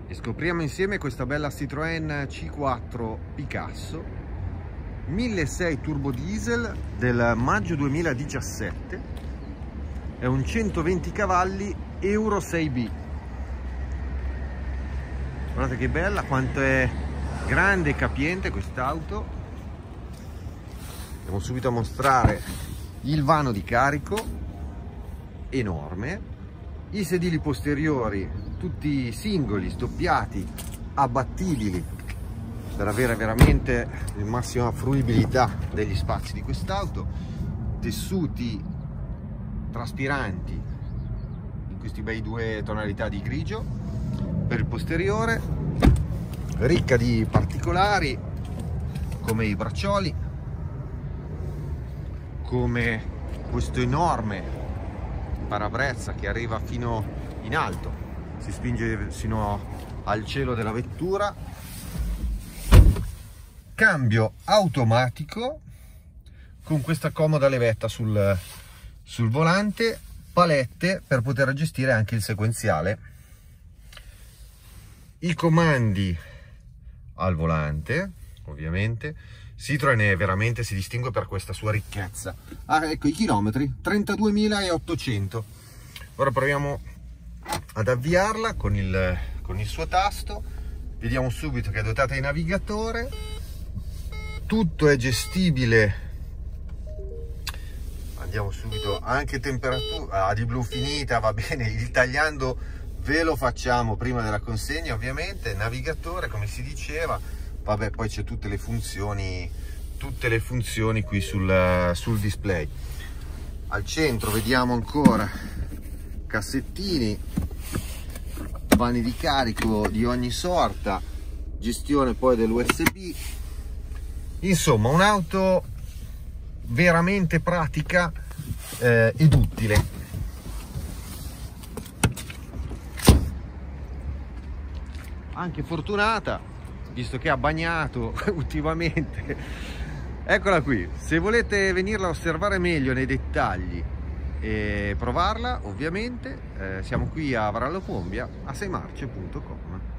e scopriamo insieme questa bella Citroën C4 Picasso 1.600 turbo diesel del maggio 2017. È un 120 cavalli Euro 6B. Guardate che bella, quanto è grande e capiente quest'auto. Andiamo subito a mostrare il vano di carico, enorme, i sedili posteriori tutti singoli, sdoppiati, abbattibili per avere veramente la massima fruibilità degli spazi di quest'auto, tessuti traspiranti in questi bei due tonalità di grigio per il posteriore, ricca di particolari come i braccioli, come questo enorme parabrezza che arriva fino in alto, si spinge sino al cielo della vettura, cambio automatico con questa comoda levetta sul volante, palette per poter gestire anche il sequenziale, i comandi al volante. Ovviamente Citroën veramente si distingue per questa sua ricchezza. Ecco i chilometri, 32.800. Ora proviamo ad avviarla con il suo tasto. Vediamo subito che è dotata di navigatore, tutto è gestibile. Andiamo subito, anche temperatura di blu finita, va bene, il tagliando ve lo facciamo prima della consegna ovviamente. Navigatore, come si diceva, vabbè, poi c'è tutte le funzioni qui sul display. Al centro vediamo ancora cassettini, vani di carico di ogni sorta, gestione poi dell'USB. Insomma, un'auto veramente pratica ed utile. Anche fortunata, visto che ha bagnato ultimamente. Eccola qui, se volete venirla a osservare meglio nei dettagli e provarla, ovviamente siamo qui a Varallo Pombia a seimarce.com.